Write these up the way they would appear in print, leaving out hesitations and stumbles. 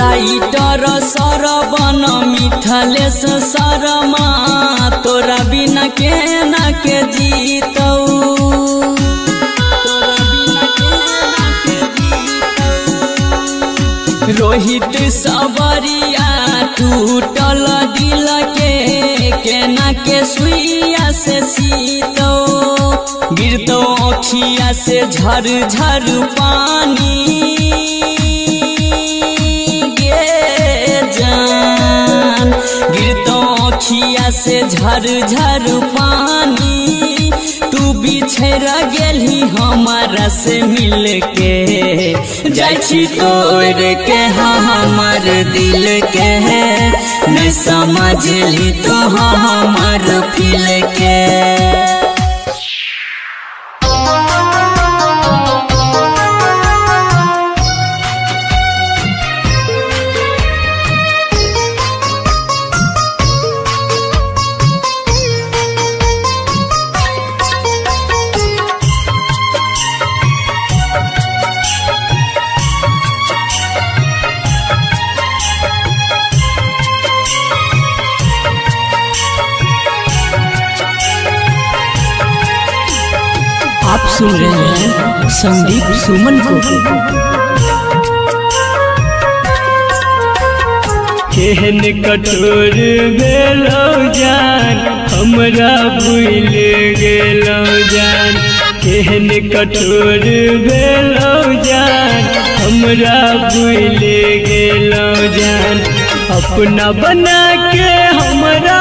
Writer सरवन मिथलेश शर्मा तोरा बिना केना के जीतौ रोहित सबरिया टूटल दिल के केना के सुइया से सीतौ गिरतो अखिया से झर झर पानी गे जान गिरतो अखिया से झर झर पानी तू बिछड़ गेली हमारा से मिल के जाय छी तोड़ के हमर दिल के नहीं समझली तो हमर फील के आप सुन रहे हैं संदीप सुमन को। केहन कठोर भेलौ जान हमरा भूल गेलौ जान केहन कठोर भेलौ जान हमरा भूल गेलौ जान अपना बना के हमरा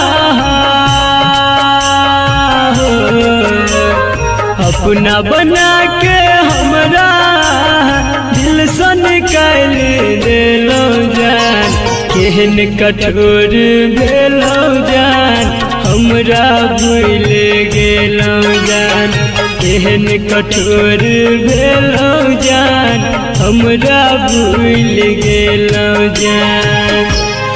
अपना बना के हमरा दिल से निकाल देलौ जान केहन कठोर भेलौ जान हमरा भूल गेलौ जान केहन कठोर भेलौ जान हमरा भूल गेलौ जान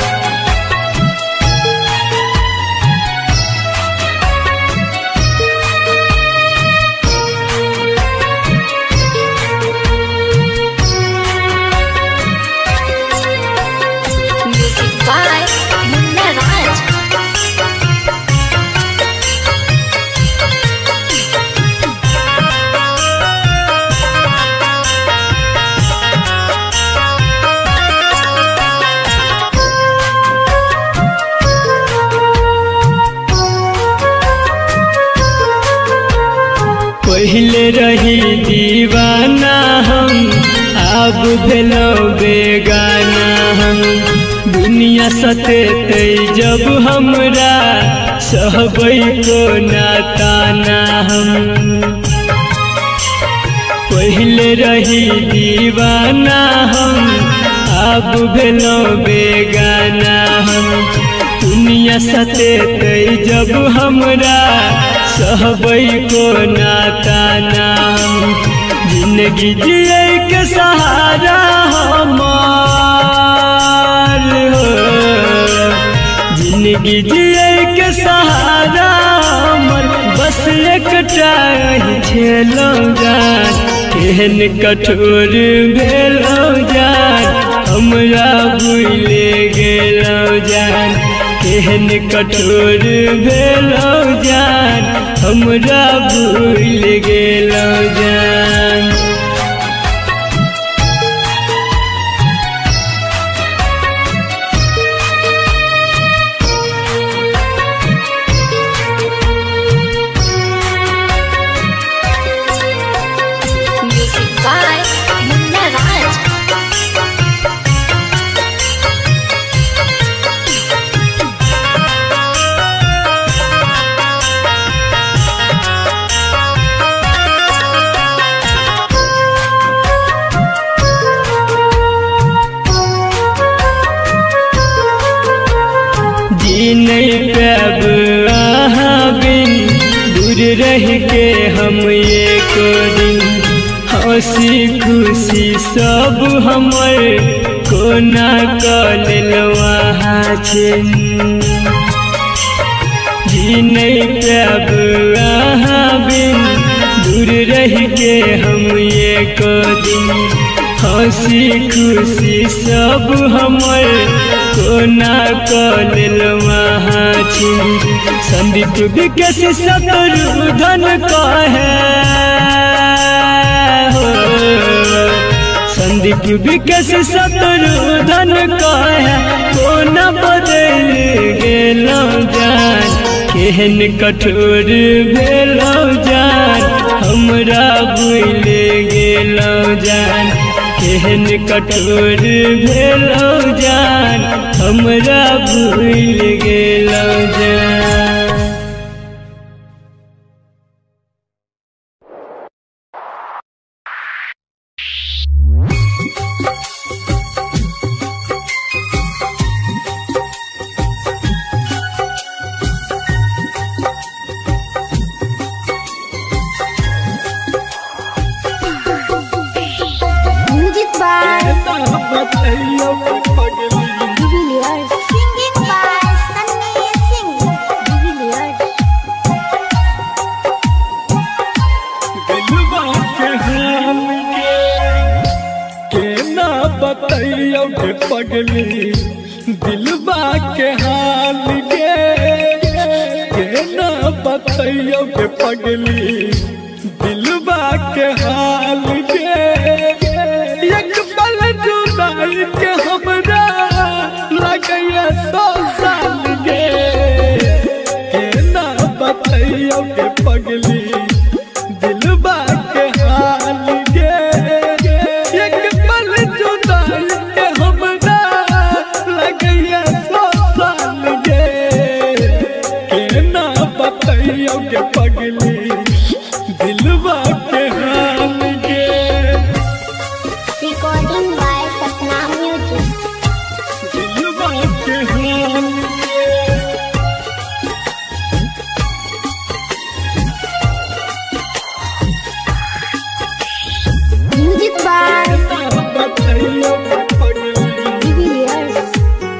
पहले रही दीवाना हम अब भेलौ बेगाना हम दुनिया सतेतै जब हमरा सहबै को नाताना हम पहले रही दीवाना हम अब भेलौ बेगाना हम दुनिया सतेतै जब हमरा सहबै को नाताना हम जिंदगी जिए के सहारा हमार हो जिंदगी जिए के सहारा हमर बस एकटा छेलौ जान केहन कठोर भेलौ जान हमरा भूल गेलौ जान केहन कठोर भेलौ जान हमरा भूल गेलौ जान नहीं पाब अहाँ बिन दूर रह के हम एक दिन हंसी खुशी सब हमर कोना कऽ लेलौ अहाँ छिन जी नहीं पाब अहाँ बिन दूर रह के हम एक दिन हंसी खुशी सब हमर कोना कलिल महाछिन। संदीप विकास शत्रुघ्न कहे संदीप विकास शत्रुघ्न कहे कोना बदल गेलौ जान। केहन कठोर भेलौ जान हमरा भूल गेलौ जान। केहन कठोर भेलौ जान हमरा भूल गेलौ जान। पगली दिलबा के हाल गे केना बतैयो के पगली दिलबा के हाल गे। एक पल जुदाई के हमरा लगैया 100 साल गे। केना बतैयो के पगली दिलबा के हाल गे। एक पल जुदाई के हमरा लगैया 100 साल गे। केना बतैयो के पगली दिलबा के हाल गे। Recording by Satna Music. दिलबा के हाल गे। Music by बतैयो के पगली Divilliers.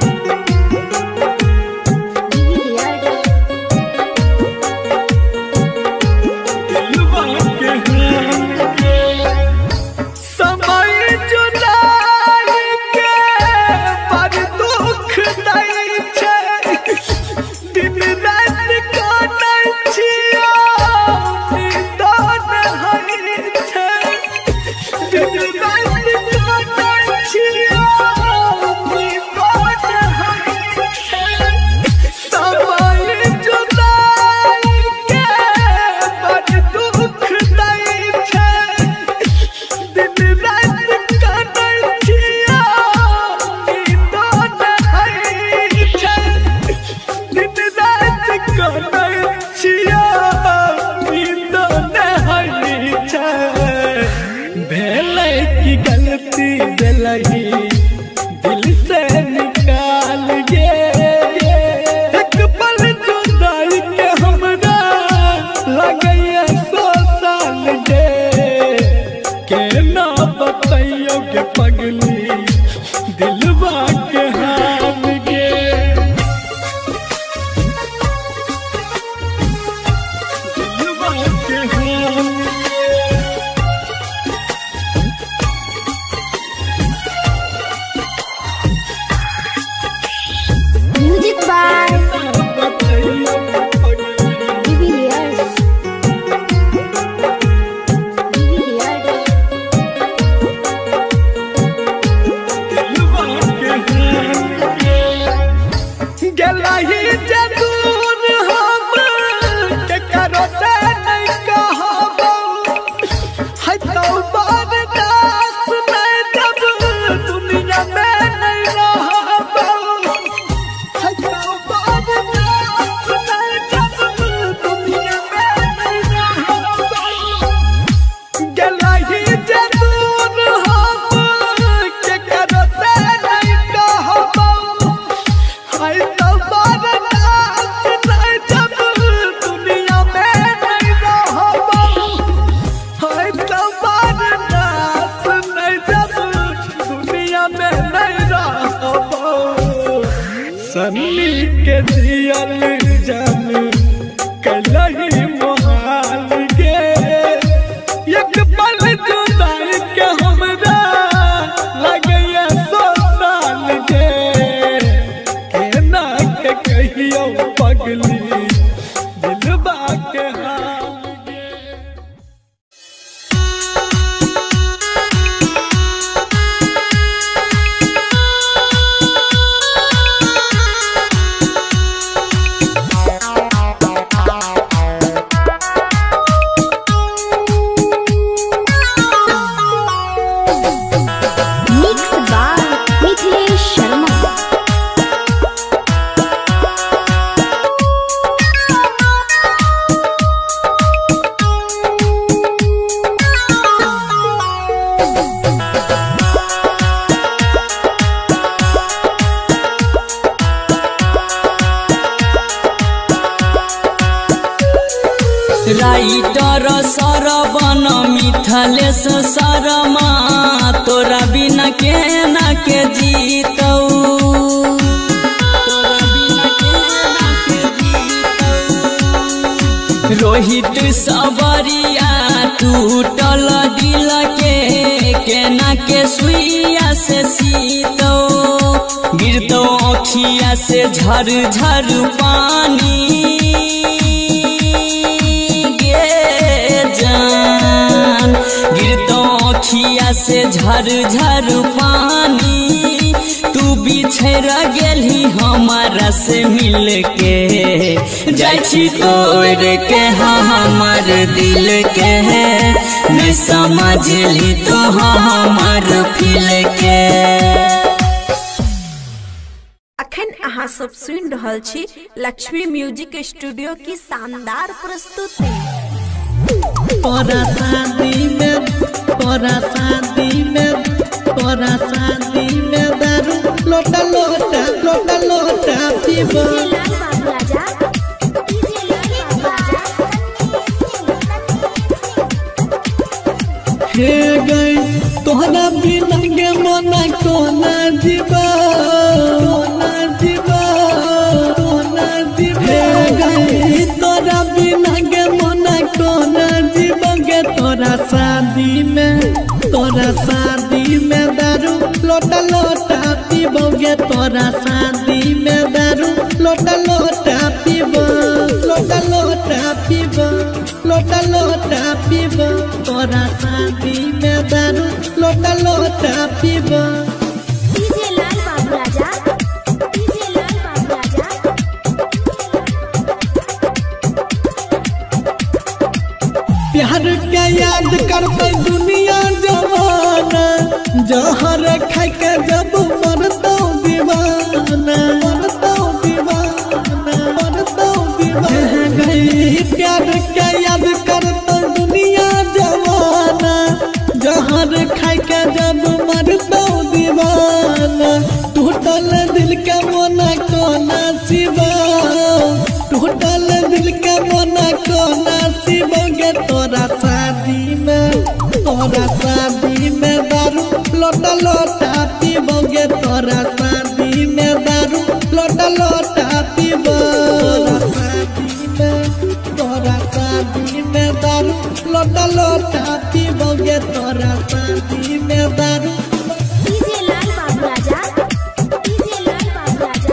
दिलबा के हाल गे। समय जुदाई के बड़ दुख दै छै। दिन रात काटै छियै नींदो नहि होइ छै। दिन रात काटै छियै नींदो नहि होइ छै। समय जुदाई के बड़ दुख दै छै। दिन रात काटै छियै नींदो नहि होइ छै। दिन रात काटै छियै नींदो नहि होइ छै। भेलै की गलती देलही दिल से निकाल गे। एक पल जुदाई के हमरा लगैया 100 साल गे। केना बतैयो के पगली दिलबा के हाल गे। दिलबा के हाल गे। Music by बतैयो के पगली Divilliers. दिलबा के हाल गे। गेलही जे दूर हम केकरो से नहीं कहबो। है तो बर्दाश्त नहीं जब दुनिया में नहीं रहबो। है तो बर्दाश्त नहीं जब दुनिया में नहीं रहबो। गेलही जे दूर हम केकरो से नहीं कहबो। है तो बर्दाश्त नहीं जब दुनिया में नहीं रहबो। है तो बर्दाश्त नहीं जब दुनिया में नहीं रहबो। सन्नी के जियल जान कलही मोहाल गे। एक पल जुदाई के हमरा पगली दिलबा के हाल गे। Mixed by Mithilesh Sharma. Writer Sarvan Mithilesh Sharma तोरा बिना के ना के जीतौ, तोरा बिना के ना के जीतौ। रोहित सबरिया टूटल दिल के केना के सुइया से सीतौ, गिरतौ अखिया से झर झर पानी जान, गिरतो अखिया से झर झर पानी। तू बिछड़ गेली हमारा से मिल के, जाइछी तोड़ के हमर दिल के, नहीं समझली तो हमर फील के। अखन अहाँ सब सुन रहल छी लक्ष्मी म्यूजिक स्टूडियो की शानदार प्रस्तुति। तोरा शादी में दारू लोटा लोटा लोटा लोटा पीबो। हे गई तोहरा बिना के मना कोना जीवा, कोना जीवा, कोना जीवा। हे गई तोरा बिना के मना कोना जीवा गे। तोरा शादी में दारू लोटा लोटा पीबोगे। तोरा शादी में दारू लोटा लोटा पीबो, लोटा लोटा पीबो, लोटा लोटा पीबो। तोरा शादी में दारू लोटा लोटा पीबो। डीजे लाल बाबू राजा, डीजे लाल बाबू राजा। प्यार के याद करते दुनिया जवाना, जहर खाई के जब मरतो दीवाना, मरतो दीवाना, मरतो दीवाना। गई प्यार के याद करते दुनिया जवाना, जहर खाई के जब मरतो दीवाना। टूटल दिल के मोना कोना सिवा, टूटल दिल के मोना कोना सिवोगे। तोरा शादी में दारू लोटा लोटा पीबोगे। तोरा शादी में दारू लोटा लोटा पीबो। तोरा शादी में दारू लोटा लोटा पीबोगे। तोरा शादी में दारू। डीजे लाल बाबू राजा, डीजे लाल बाबू राजा।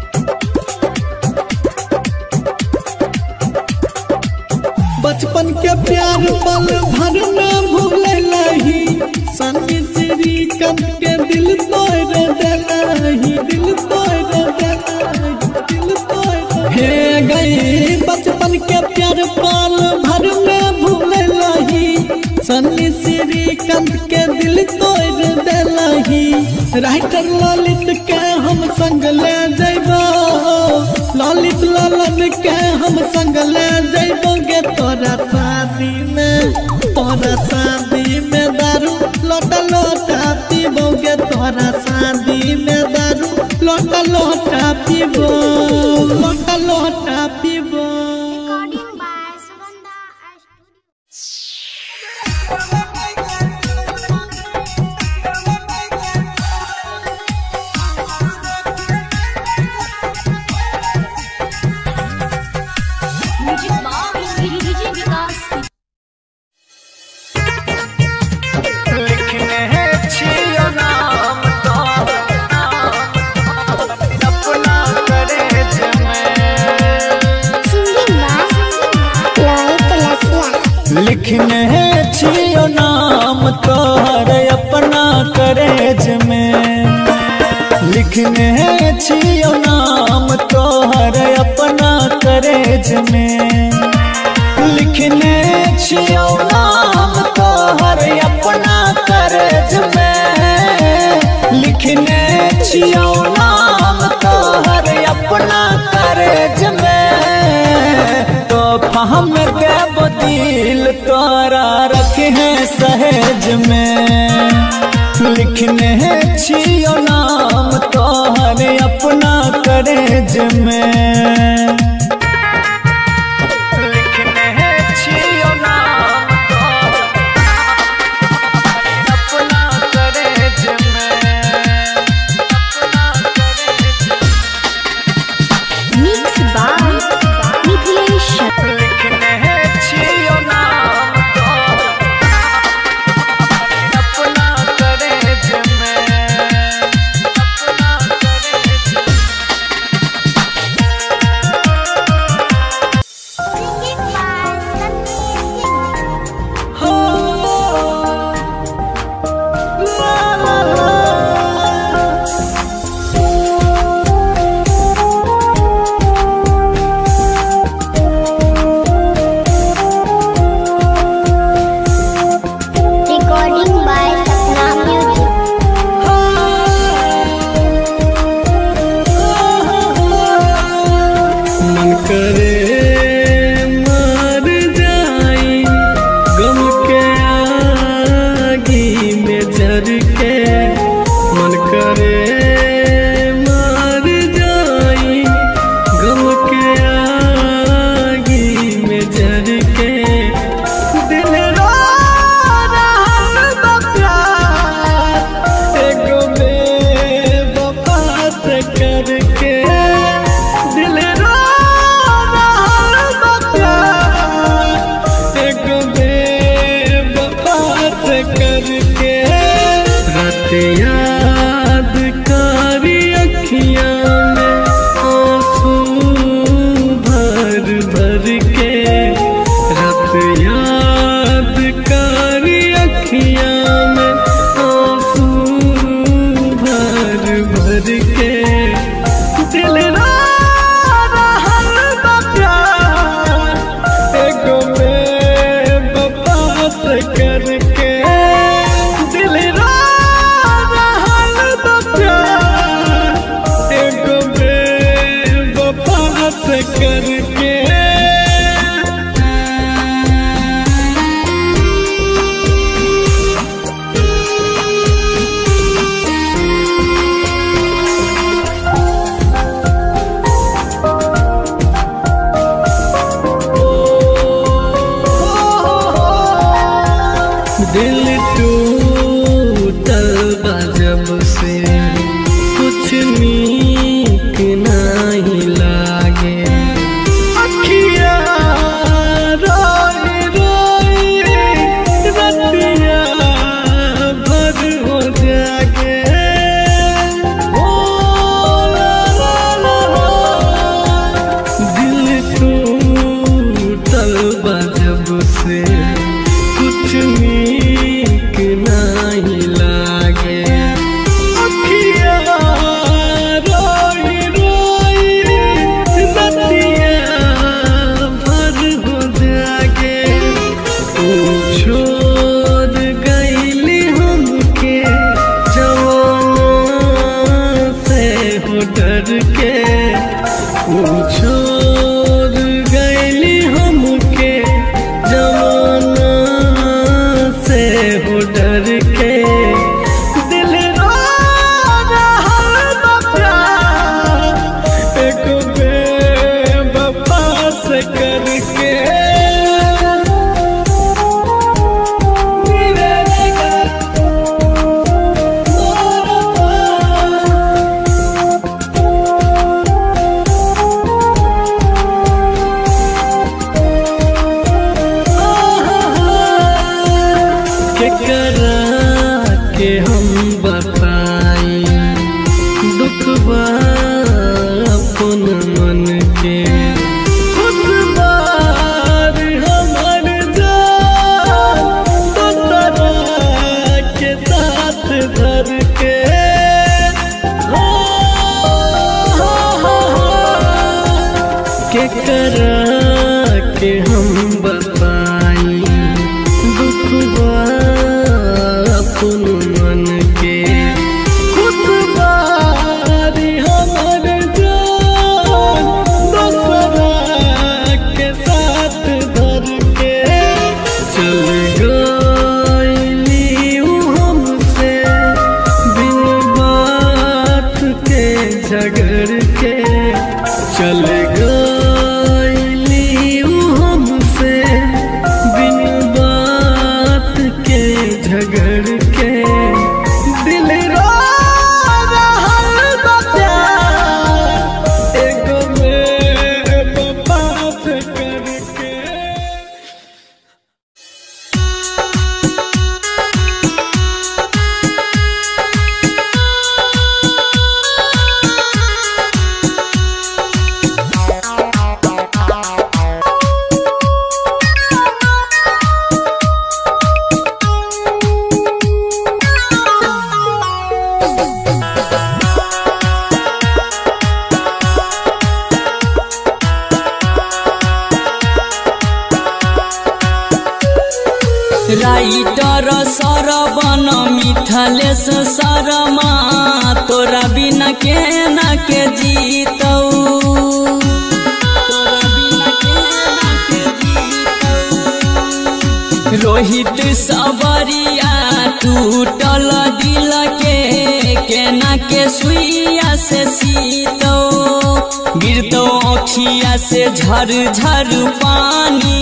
बचपन के प्यार पल भर न भूलही, संगी श्री कंद के दिल तोड़ देलही, दिल तोड़ देलही, दिल तोड़। हे गई बचपन के प्यार पल भर न भूलही, संगी श्री कंद के दिल तोड़ देलही। राइटर ललित के हम संग ले जइबो, ललित लालन के हम संग ले जइबोगे। तोरा शादी में दारू लोटा लोटा पीबोगे। तोरा शादी में दारू लोटा लोटा पीबो, लोटा लोटा पीबो। Recording by Sugandha Studio. अपना करे जमे लिखने छियो नाम तोहर अपना करेज में, लिखने छियो नाम तोहर अपना करेज में, लिखने छियो नाम तोहर अपना करेज में, लिखने छियो नाम तोहर अपना करेज में। तो हम देव दिल तोरा रखे सहेज में, लिखने छियो नाम तोहर अपना करेज में। दिल टूटल बा जब से कुछ नीक नहीं लागे, अखिया रोई रोई रतिया भर हो जागे। ओ ला ला ला, दिल टूटल बा जब से कुछ नीक नहीं लागे, अखिया रोई रोई रतिया भर हो जागे। तू छोड़ गईली हमके जवाना से हो डर के, तू छोड़ गईली हमके जवाना से हो डर के। दिल रो रहल बा प्यार एक बेवफा से करके। के हम बताई दुखबा अपन मन के, उस बार हमर जान केकरा के हम बताई दुखवा अपन मन के खुद बारी हमर जान दूसरा के साथ धर के चल गईली ऊ हमसे बिन बात के झगड़ के चल गईली ऊ हमसे बिन बात के झगड़ के दिल रो रहल बा प्यार एगो में बात करके। राइटर सरवन मिथलेश शर्मा तोरा बिना केना के जीतौ तोरा बिना केना के जीतौ रोहित सबरिया टूटल दिल के केना के सुइया से सीतौ गिरतो अखिया से झर झर पानी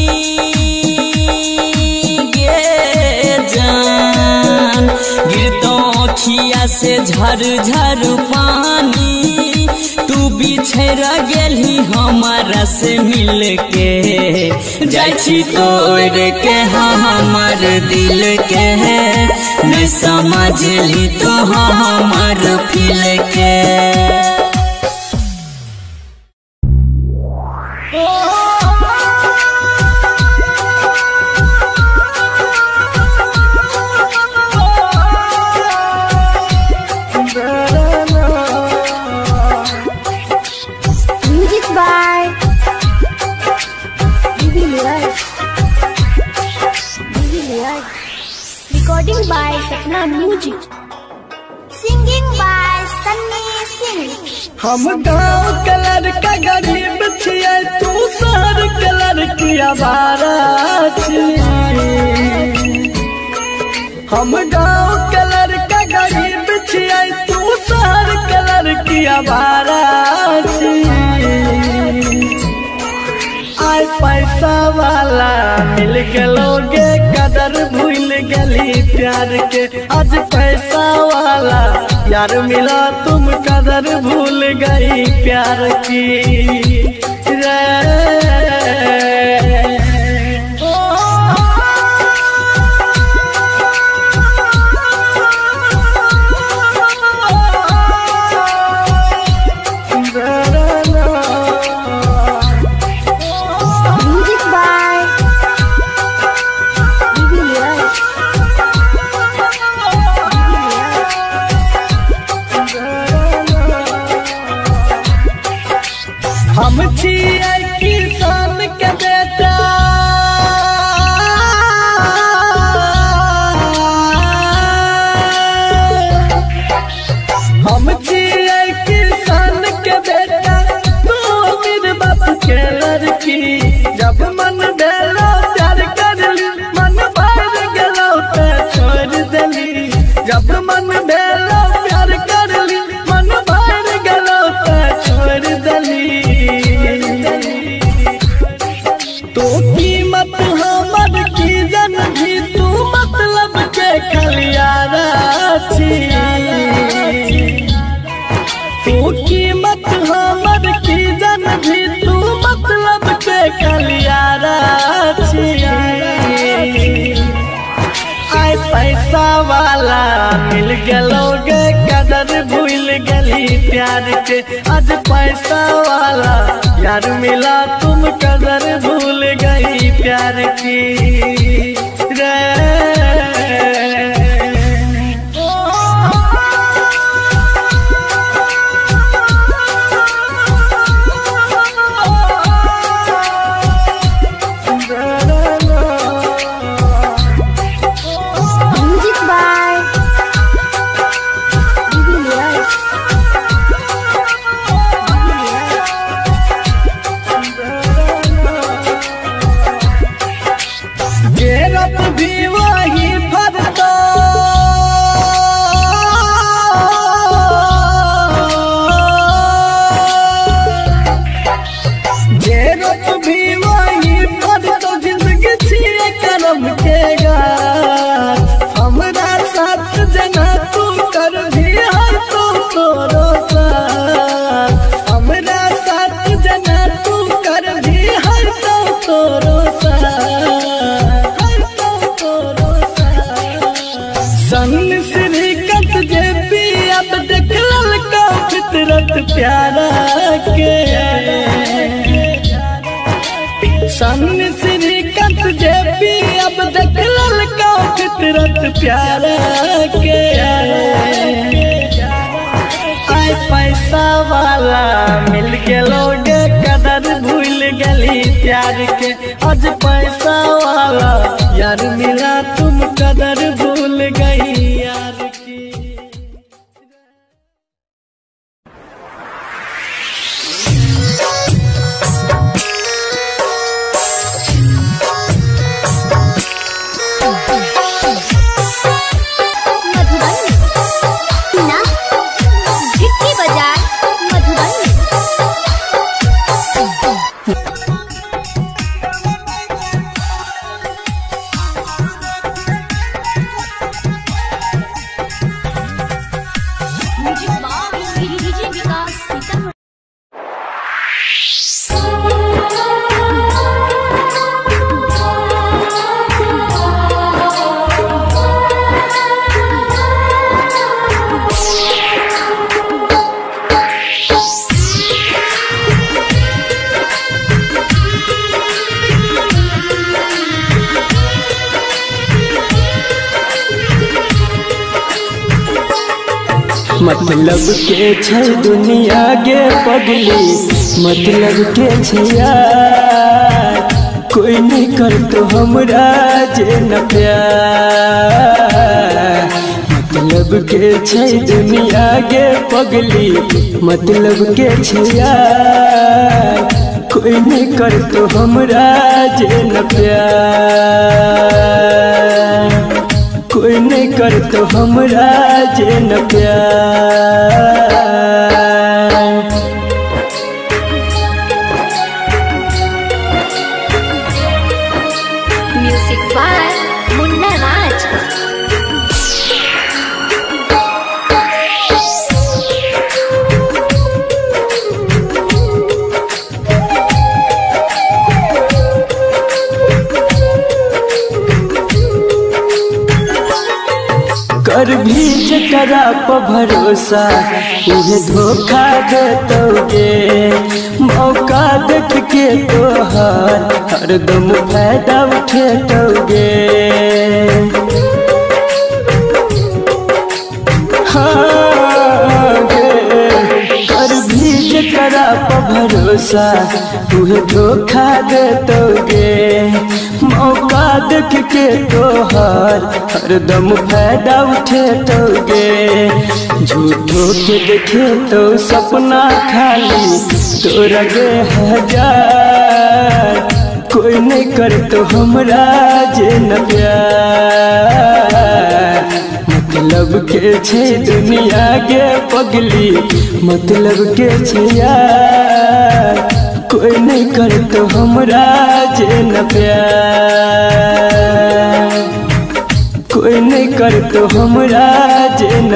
गिरतो अखिया से झर झर पानी तू बिछड़ गेली हमारा से मिल के जाय छी तोड़ के हमर दिल के नहीं समझली तो हमर फील के। Music by Divilyas. Recording by Sapna Music. Singing by Sunny Singh. हम गाँव कलर का गरीब छियै तू शहर कलर की आवारा हम गाँव कलर का गरीब छियै तू शहर कलर की आवारा आय पैसा वाला मिल गलोगे कदर भूल गली प्यार के आज पैसा वाला यार मिला तुम कदर भूल गई प्यार की रे। Music by Divilyas. हम छियै किसान के बेटा हम छियै किसान के बेटा तू मेरे बाप के लड़की जब मन भेलो प्यार करली मन भर गेलो ते छोड़ देली जब मन भेलो प्यार करली मन भर गेलो ते छोड़ देली तो कीमत हमर की जन भी तू मतलब के खलियारा छी तू कीमत हमर की जन भी तू मतलब के खलियारा छी आय पैसा वाला मिल गलोगे कदर भूल गली प्यार के आज पैसा वाला यार मिला तुम कदर भूल गई प्यार की रे। भी वही पर तो जिंदगी छिए करम के गार हमरा साथ जना तू कर भी हर तो तोरो साथ हमरा साथ जना तू कर भी हर तो तोरो साथ हर तो तोरो साथ सन श्रीकंठ जे भी अब देख ललका फितरत प्यारा के सन श्रीकंठ जे भी अब देख ललका फितरत प्यारा के आय पैसा वाला मिल गेलोगे कदर भूल गली प्यार के आज पैसा वाला यार मिला तुम कदर भूल गई यार की मतलब के छै दुनिया गे पगली मतलब के छै यार कोई नहीं कर तो हमरा जे न प्यार मतलब के छै दुनिया गे पगली मतलब के छै यार कोई नहीं कर तो हमरा जे न प्यार कोई नहीं कर तो हमरा जे न प्यार म्यूजिक बाय मुन्ना राज। कर भी जकरा पर भरोसा उहे धोखा देतोगे मौका देख के तोहार हरदम फायदा उठेतोगे हाँ कर भी जकरा पर भरोसा उहे धोखा देतोगे मौका देख के तोहार हरदम फायदा उठेतोगे झूठो के देखे तो सपना खाली तोरा गे हजार कोई नहीं कर तो हमरा जे न प्यार मतलब के छै दुनिया गे पगली मतलब के छै यार कोई नहीं कर तो हमरा जे न प्यार कोई नहीं कर तो हमरा जे न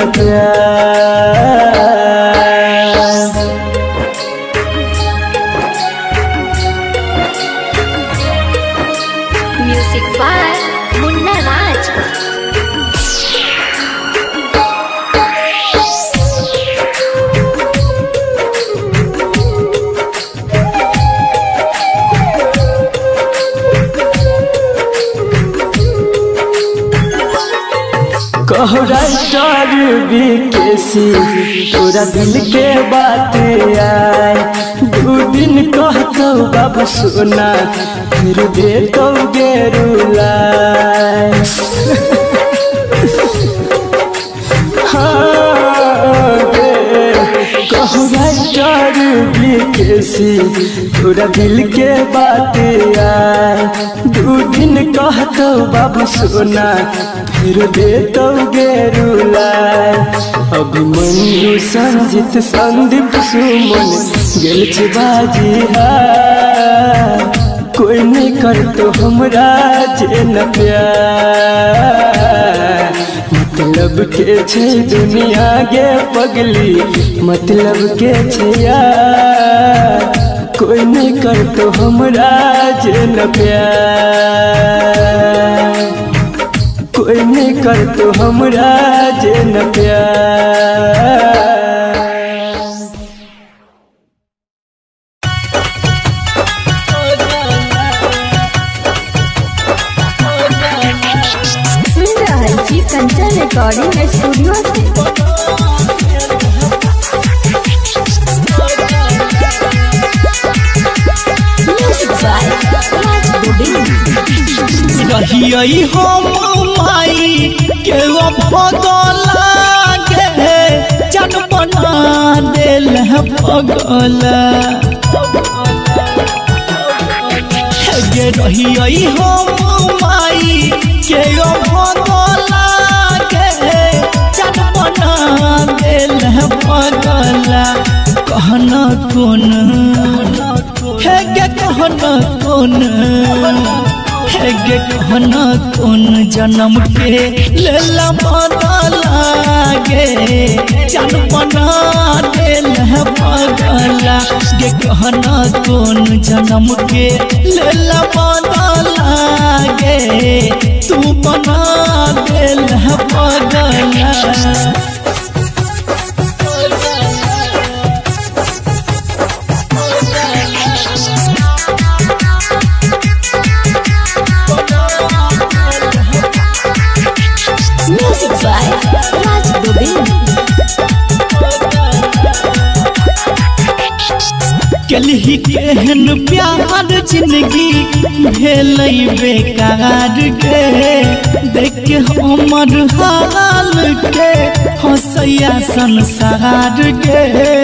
प्यार म्यूजिक बाय मुन्ना राज। कहो राइटर बीकेसी पूरा दिल के बात आए दू दिन कहतो बाबू सोना फिर देतो गेरुलाए कहो राइटर बीकेसी पूरा दिल के बात आए दू दिन कहतो बाबू सोना फिर देतो गेरुलाए अभिमन्यु संजित संदीप सुमन गेल छै बाजी हार कोई नहीं कर तो हमरा जे न प्यार मतलब के छै दुनिया गे पगली मतलब के छै यार कोई नहीं कर तो हमरा जे न प्यार कोई नहीं कर तो हमरा जे न प्यार कंचन रिकॉर्डिंग स्टूडियो से रहियई हम माई के भगला गे जन बना दिल पगला गे रहियई हम माई के भगला गे जन बना दिल पगला कहना कौन है गे कहना कौन है गे कहना कौन जन्म के लेला बदला गे जन बना दिल पगला गे कहना कौन जन्म के लेला बदला गे तू बना दिल पगला कलही केहन प्यार जिंदगी भेलै बेकार के देख के हमर हाल के हंसैया संसार के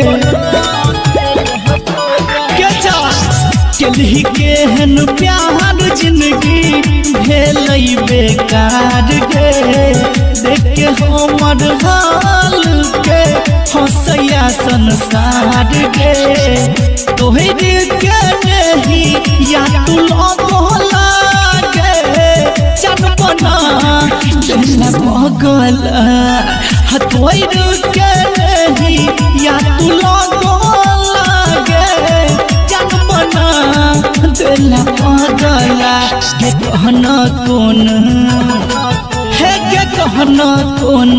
कलही केहन प्यार जिंदगी भेलै बेकार के देख के हमर हाल के हंसैया संसार के तोहरे के नहीं या तू लगला गे जन बना दिल पगला तोहरे के नहीं या तू लगला गे जन बना दिल पगला गे कहना कौन है गे कहना कौन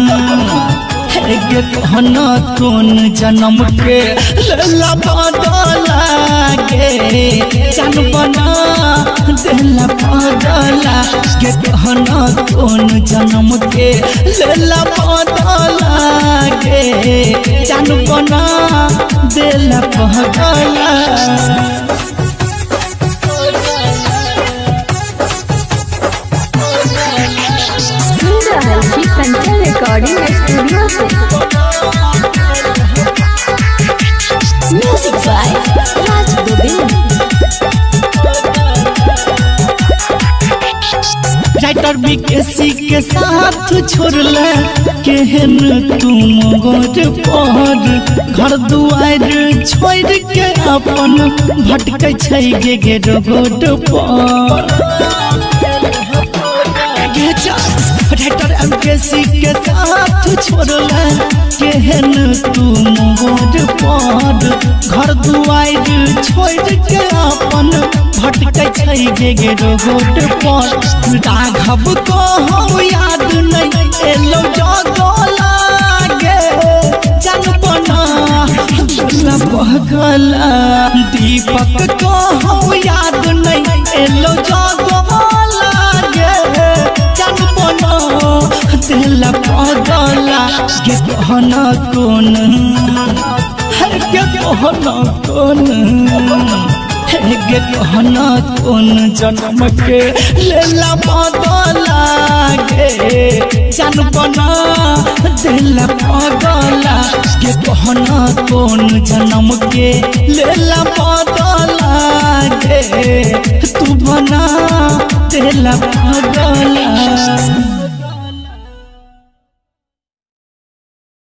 गे कहना कौन जन्म के लेला बदला गे जन बना दिल पगला गे कहना कौन जन्म के लेला बदला गे जन बना दिल पगला कंचन रिकॉर्डिंग स्टूडियो से music by Raj Govind writer BKC के साथ छोड़ले केहन तुम गोद पर घर दुआर छोड़ के अपन भटकै छै गे रोड पर राइटर एमकेसी के साथ छोड़ला केहन तुम गोद पर घर दुआर छोड़ के अपन भटकै छै गे रोड पर राघव को हम याद नहीं एलो जगला गे जन बना दिल पगला दीपक को हम याद नहीं एलो जगला गे जन बना दिल पगला गे कहना कौन है गे कहना कौन गे कहना कौन जन्म के लेला बदला गे जन बना दिल पगला गे कहना कौन जन्म के लेला बदला गे तू बना दिल पगला